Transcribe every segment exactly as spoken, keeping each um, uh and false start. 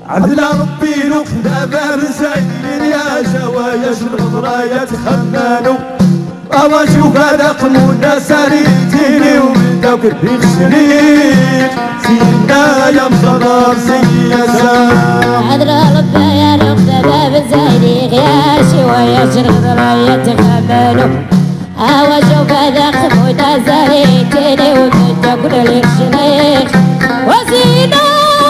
عدل ربي نقدا باب زين يا زوايا الغضرا يتخمنوا أوا شوف هذا قمونا ساريتيني ومن دوك الريخ شريك سيدنا يا مصدر سياسة عدل ربي يا نقدا باب زين يا شوايا الغضرا يتخمنوا أوا شوف هذا قمونا ساريتيني ومن دوك الريخ شريك وسيدنا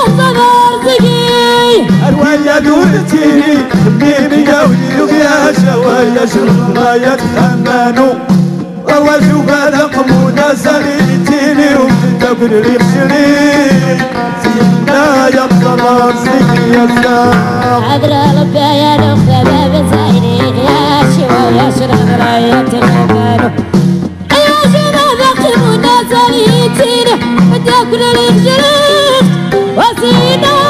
أروايا دولتيني ميمي يا ويلوك يا شوايا شرطنا يتخمنوا وواشوف هذا قمونا ساليتيني ومن الريق شريك سيدنا يا مصرر سياسة عذر ربي يا نقطة باب زينيك يا شوايا شرطنا يتخمنوا يا شباب قمونا ساليتيني ومن الريق شريك وسيدنا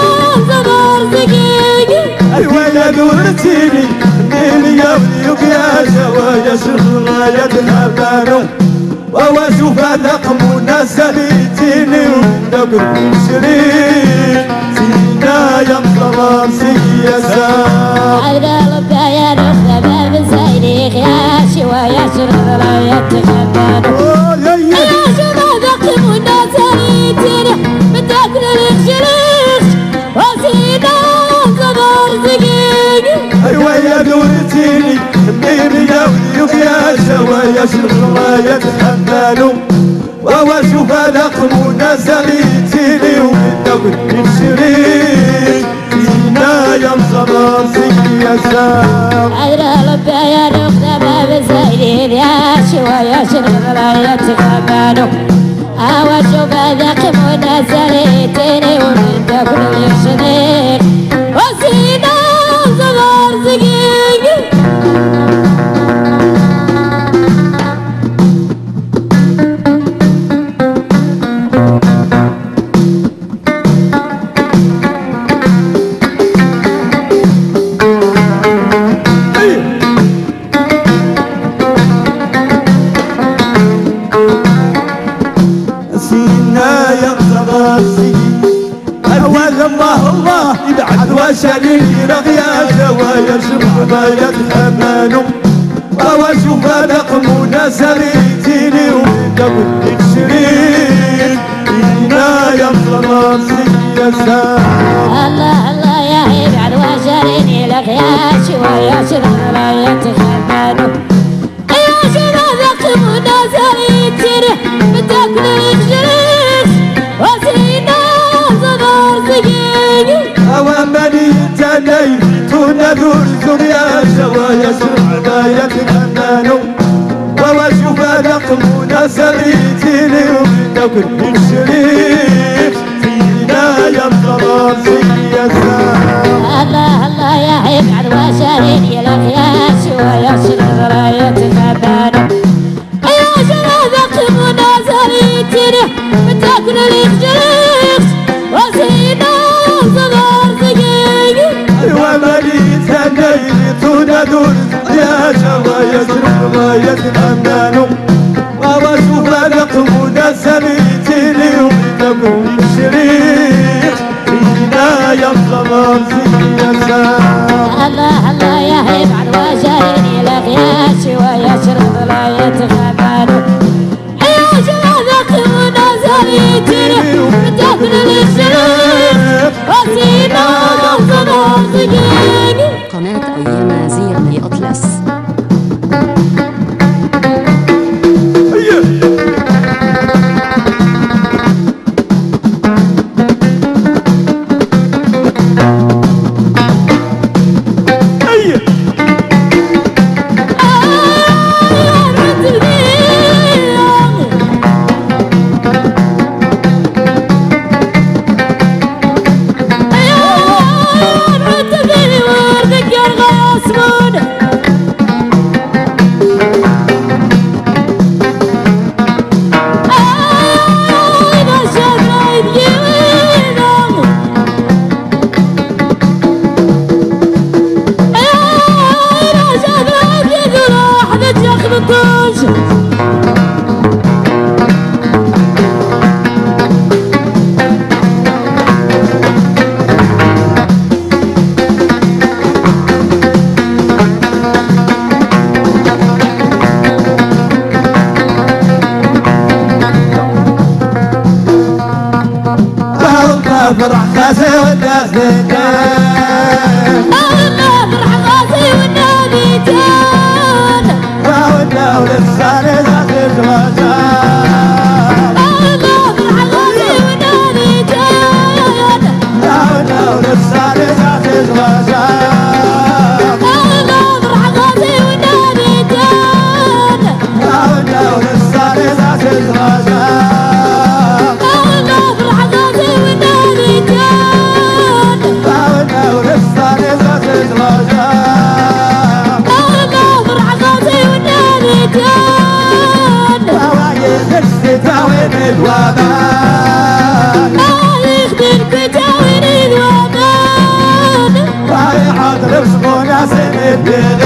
أيوة دورتيني منين يا وليك يا زوايا شغلة يتخبنوا واشوف هذا قمونا ساليتيني ومن دوك الشريك سيدنا يا مصرر سياسة عذر ربي يا نقطة باب زينيك يا شوايا شغلة يتخبنوا يا شباب قمونا ساليتيني من دوك الشريك وسيدنا أيوة يا دورتيني ميمي يا وليك يا زوايا شغلة يتخمنوا واشوف هذا قمونا ساليتيني ومن دوك الشريك سيدنا يا مصرر سياسة عذر ربي يا نقطة باب زينين يا شوايا شغلة يتخمنوا واشوف هذا قمونا ساليتيني ومن دوك الشريك وسيدنا صغار زقيق سيدنا يا صغار زقيق أول الله الله يبعد وشالي رغيا زوايا شرطنا يتخمنوا واشوف هذا قمونا ساليتيني ومن دوك الشريك سيدنا يا مصرر سياسة الله الله يا يبعد وشالي رغيا شوايا شرطنا يتخمنوا يا شباب قمونا ساليتيني من دوك الشريك وسيدنا أوامني تني تنذر زريا زوايا شرطنا يتخمنوا واشوف هذا قمونا ساليتيني ومن دوك الشريك سيدنا يا مصرر سياسة الله الله يا يبعد وشالي لك يا شوايا شرطنا يتخمنوا يا شباب قمونا ساليتيني من دوك الشريك وسيدنا صغار زقيق أيوة مليت الليل تنادر يا زوايا شرطنا يتخمنوا واشوف هذا قمونا ساليتيني ومن دوك الشريك سيدنا يا مصرر سياسة الله الله يا يبعد وشالي لك يا شوايا شرطنا يتخمنوا يا شباب قمونا ساليتيني من دوك الشريك وسيدنا صغار زقيق قناة أيام زينة أطلس. يا ناسي والناس لكان الله فرح غازي والنبي جان راودنا ولساني ذات الجوازان الله فرح غازي والنبي جان راودنا ولساني ذات الجوازان الله فرح غازي والنبي جان راودنا ولساني ذات الجوازان الله فرح غازي والنبي جان راودنا ولساني ذات الجوازان الله فرح غازي والنبي جان رواية الشتاوين الوبان تاريخ بالكتاوين الوبان رايحة رزق وناس الدين